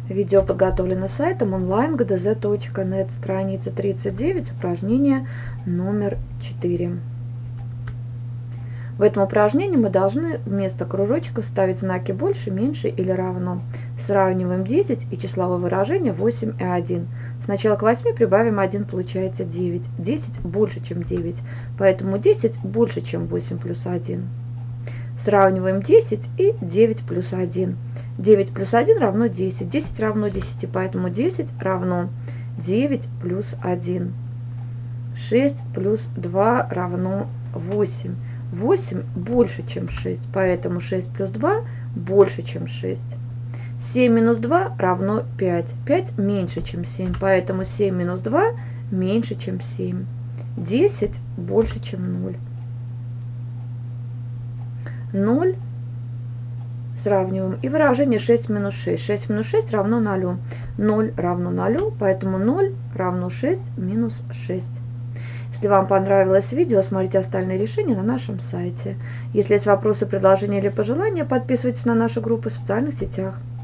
Видео подготовлено сайтом online.gdz.net, страница 39, упражнение номер 4. В этом упражнении мы должны вместо кружочка вставить знаки больше, меньше или равно. Сравниваем 10 и числовое выражение 8 и 1. Сначала к 8 прибавим 1, получается 9. 10 больше, чем 9, поэтому 10 больше, чем 8 плюс 1. Сравниваем 10 и 9 плюс 1. 9 плюс 1 равно 10. 10 равно 10, поэтому 10 равно 9 плюс 1. 6 плюс 2 равно 8. 8 больше, чем 6, поэтому 6 плюс 2 больше, чем 6. 7 минус 2 равно 5. 5 меньше, чем 7, поэтому 7 минус 2 меньше, чем 7. 10 больше, чем 0. 0 сравниваем. И выражение 6 минус 6. 6 минус 6 равно 0. 0 равно 0, поэтому 0 равно 6 минус 6. Если вам понравилось видео, смотрите остальные решения на нашем сайте. Если есть вопросы, предложения или пожелания, подписывайтесь на наши группы в социальных сетях.